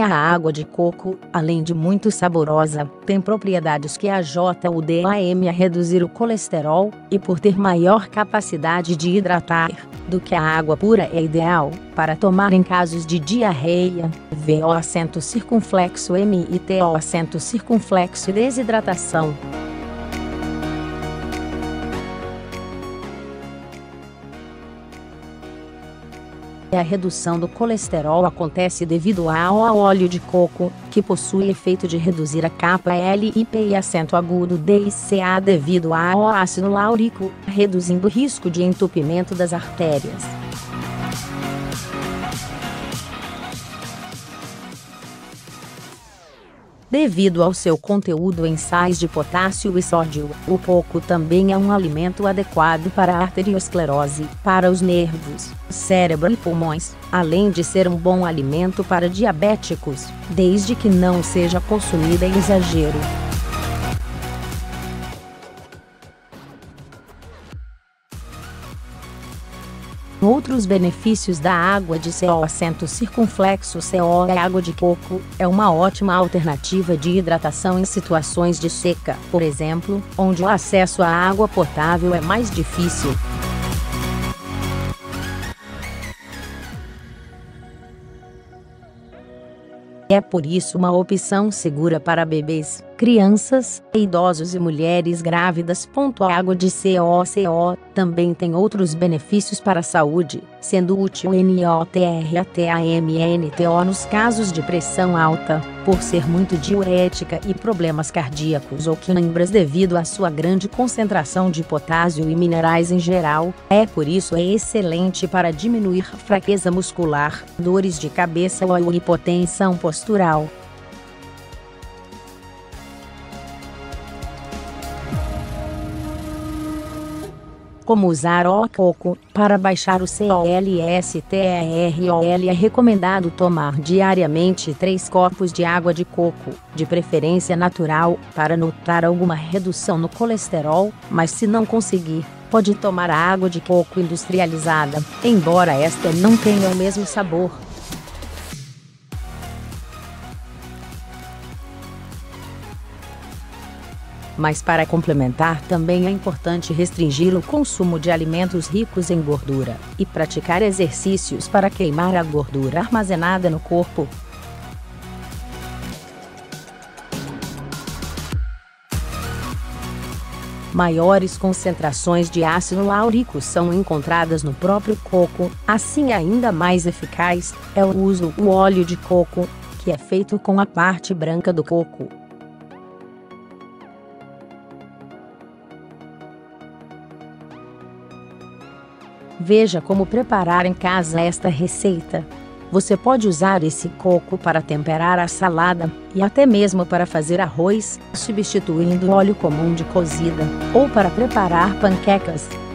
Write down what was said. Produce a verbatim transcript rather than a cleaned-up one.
A água de coco, além de muito saborosa, tem propriedades que ajudam o D A M a reduzir o colesterol, e por ter maior capacidade de hidratar do que a água pura é ideal para tomar em casos de diarreia, V O acento circunflexo M I T O acento circunflexo e desidratação. A redução do colesterol acontece devido ao óleo de coco, que possui efeito de reduzir a capa L I P e acento agudo D I C A devido ao ácido láurico, reduzindo o risco de entupimento das artérias. Devido ao seu conteúdo em sais de potássio e sódio, o coco também é um alimento adequado para a arteriosclerose, para os nervos, cérebro e pulmões, além de ser um bom alimento para diabéticos, desde que não seja consumida em exagero. Outros benefícios da água de C O acento circunflexo C O é água de coco, é uma ótima alternativa de hidratação em situações de seca, por exemplo, onde o acesso à água potável é mais difícil. É por isso uma opção segura para bebês, crianças, idosos e mulheres grávidas. A água de C O C O também tem outros benefícios para a saúde, sendo útil NOTRATAMNTO nos casos de pressão alta, por ser muito diurética e problemas cardíacos ou câimbras devido à sua grande concentração de potássio e minerais em geral. É por isso é excelente para diminuir fraqueza muscular, dores de cabeça ou hipotensão postural. Como usar o coco? Para baixar o colesterol é recomendado tomar diariamente três copos de água de coco, de preferência natural, para notar alguma redução no colesterol, mas se não conseguir, pode tomar a água de coco industrializada, embora esta não tenha o mesmo sabor. Mas para complementar também é importante restringir o consumo de alimentos ricos em gordura, e praticar exercícios para queimar a gordura armazenada no corpo. Maiores concentrações de ácido láurico são encontradas no próprio coco, assim ainda mais eficaz é o uso do óleo de coco, que é feito com a parte branca do coco. Veja como preparar em casa esta receita. Você pode usar esse coco para temperar a salada, e até mesmo para fazer arroz, substituindo o óleo comum de cozida, ou para preparar panquecas.